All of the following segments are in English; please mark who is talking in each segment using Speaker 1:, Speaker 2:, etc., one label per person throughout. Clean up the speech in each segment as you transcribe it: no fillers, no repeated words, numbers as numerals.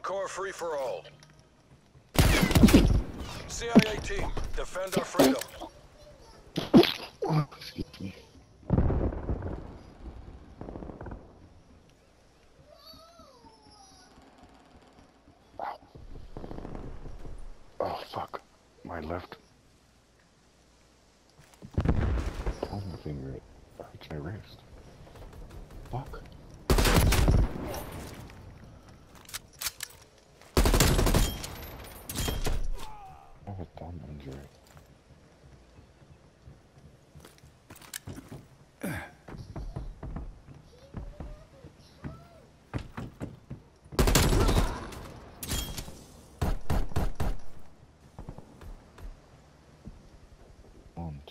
Speaker 1: Hardcore free-for-all. CIA team, defend our freedom.
Speaker 2: Oh, excuse me. Oh, fuck. My left. Oh, my finger. It hurts my wrist. Fuck. I have a thumb injury. Und.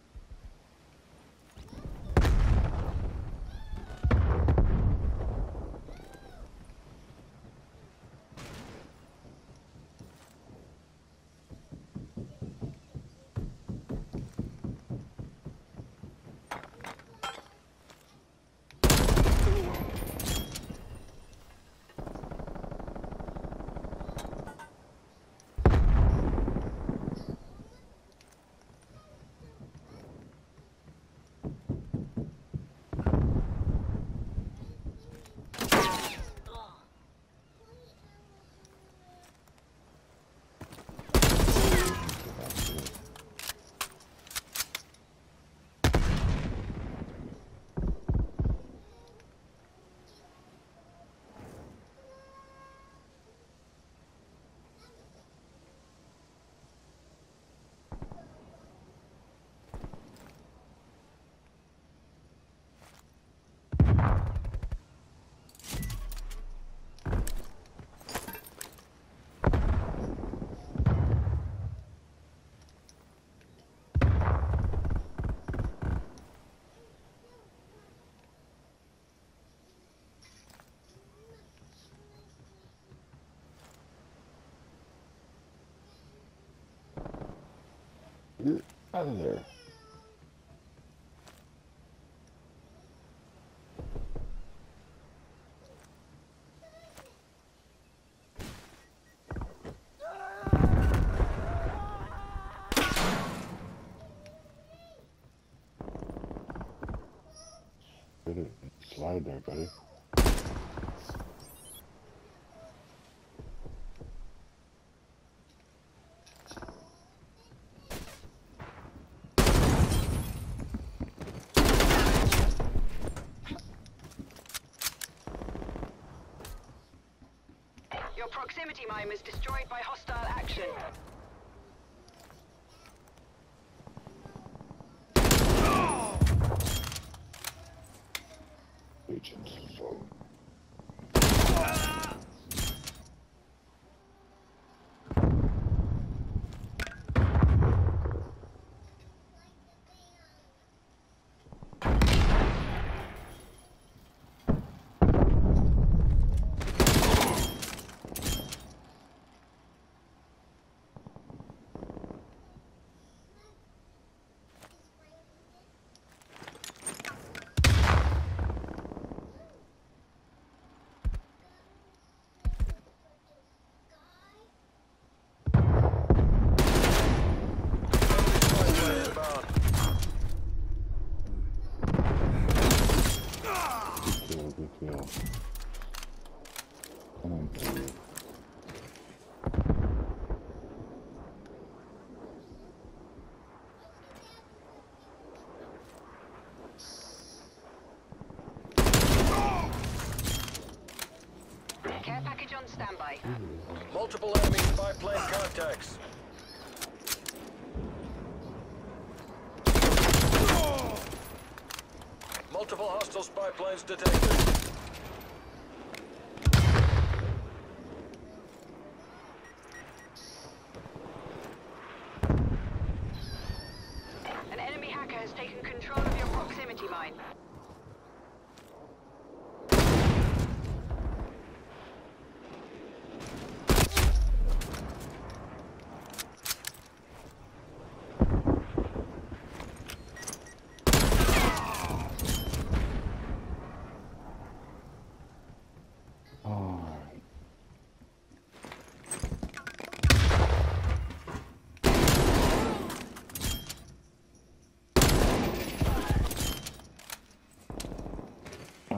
Speaker 2: Get out of there. Get it. Slide there, buddy.
Speaker 3: Your proximity mine was destroyed by hostile action.
Speaker 2: Agents. Good kill. Come on, please.
Speaker 3: Care package on standby.
Speaker 1: Multiple enemy spy plane contacts. Multiple hostile spy planes detected.
Speaker 3: An enemy hacker has taken control of your proximity mine.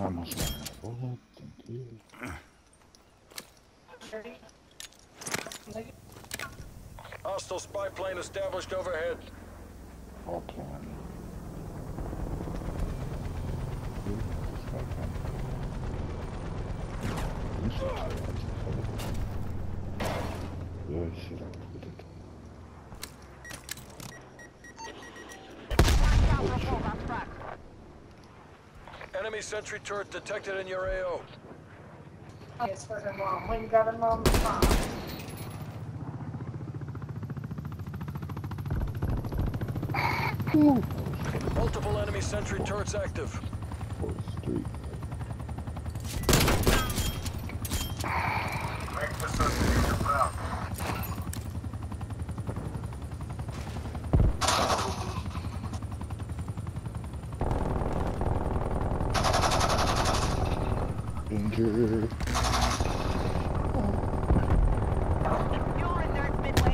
Speaker 2: almost ran out of bullet. Thank you.
Speaker 1: Hostile spy plane established overhead.
Speaker 2: All can. Yeah, shit, I put it.
Speaker 1: Enemy sentry turret detected in your AO.
Speaker 4: Yes, for her mom. When you got her mom's mom.
Speaker 1: Multiple enemy sentry turrets active.
Speaker 2: Street. Danger.
Speaker 3: You're in there, Midway.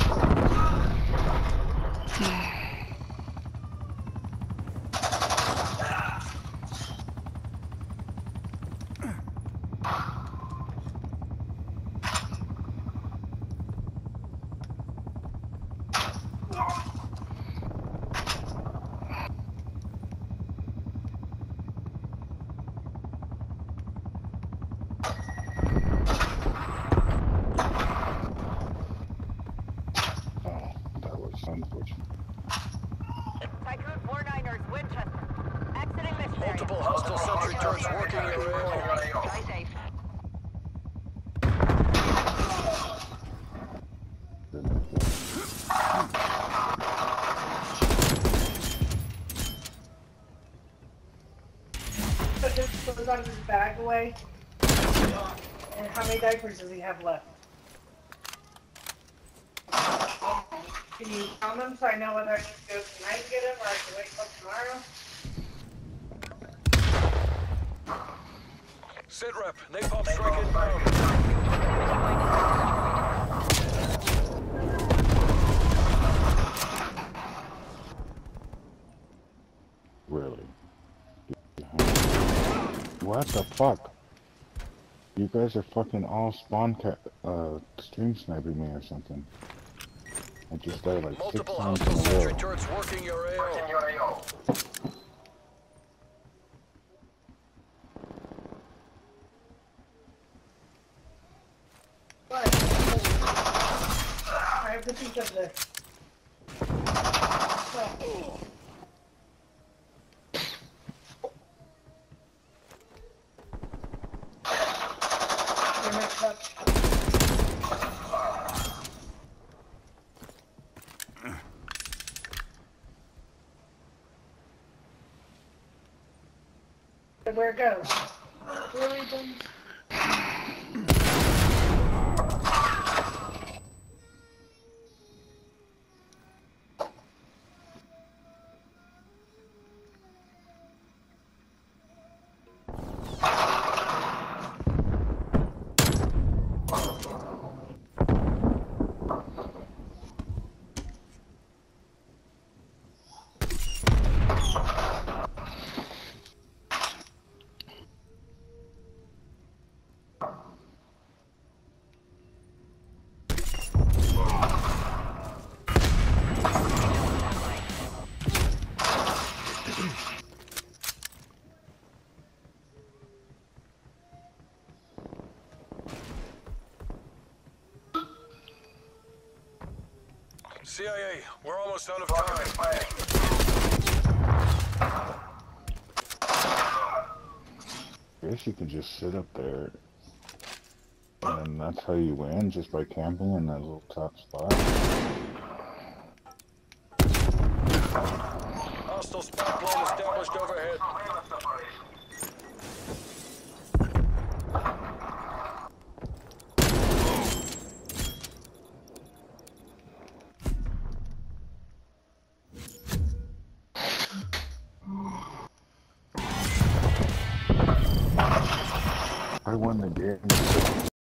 Speaker 2: Oh, that was unfortunate.
Speaker 3: Tycoon 49ers, Winchester. Exiting this area.
Speaker 1: Multiple hostile sentry turrets working your AO.
Speaker 3: Stay safe.
Speaker 4: Put his clothes on his bag away. And how many diapers does he have left? Can you count them so I know whether I need to go tonight and get him or I can wait till tomorrow?
Speaker 1: Sitrep, napalm strike inbound.
Speaker 2: Really? What the fuck? You guys are fucking all stream sniping me or something. I just died like 6
Speaker 1: Multiple
Speaker 2: times
Speaker 1: hostile
Speaker 2: in a
Speaker 1: sentry
Speaker 2: row.
Speaker 1: turrets working your AO.
Speaker 4: What? I have to think of this. Well, you're mixed up. Where it goes? Really, then?
Speaker 1: CIA, we're almost out of time.
Speaker 2: I guess you can just sit up there. And that's how you win, just by camping in that little top spot.
Speaker 1: Hostile spy plane established overhead.
Speaker 2: I won the game.